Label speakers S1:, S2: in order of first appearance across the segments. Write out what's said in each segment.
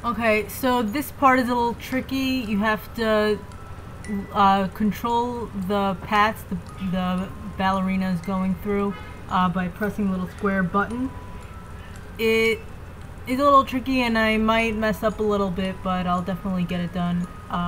S1: Okay, so this part is a little tricky. You have to control the paths the ballerina is going through by pressing the little square button. It is a little tricky and I might mess up a little bit, but I'll definitely get it done.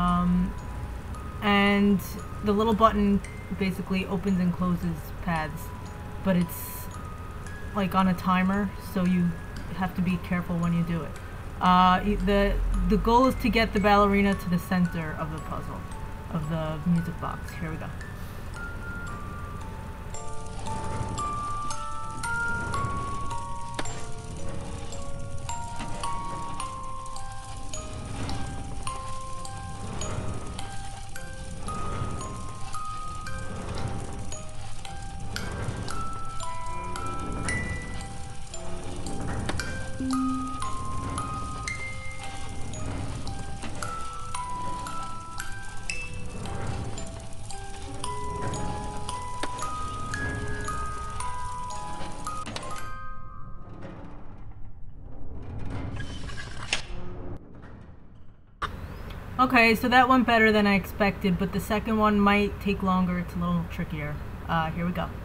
S1: And the little button basically opens and closes paths, but it's like on a timer, so you have to be careful when you do it. The goal is to get the ballerina to the center of the puzzle, of the music box. Here we go. Okay, so that went better than I expected, but the second one might take longer. It's a little trickier. Here we go.